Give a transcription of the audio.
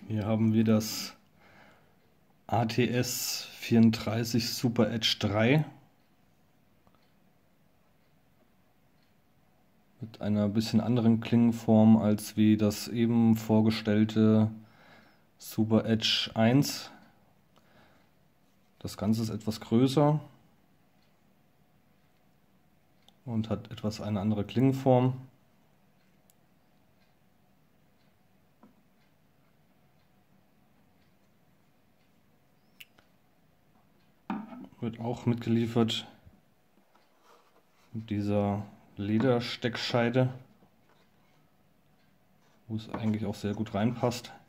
Hier haben wir das ATS 34 Super Edge 3 mit einer bisschen anderen Klingenform als wie das eben vorgestellte Super Edge 1. Das Ganze ist etwas größer und hat etwas eine andere Klingenform. Wird auch mitgeliefert mit dieser Ledersteckscheide, wo es eigentlich auch sehr gut reinpasst.